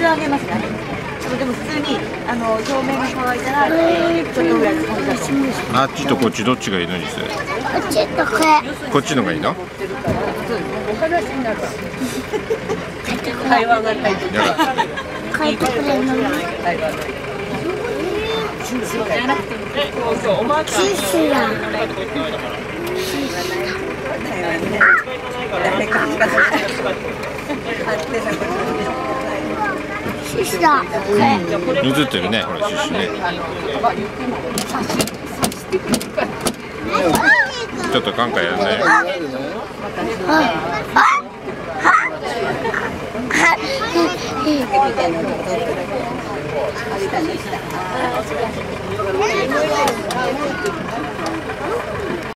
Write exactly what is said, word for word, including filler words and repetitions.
度上げますね。でも普通にあの表面が乾いたら、えー、ちょっとぐらいで飛び出す。 あっちとこっちどっちがいいのにする？ こっちとこれ。 こっちのがいいの？ 会話が入ってやだ。 書いてくれるの。キスや。シュだ。 映ってるね、ほらシュッシュね。ちょっとカンカンやるね。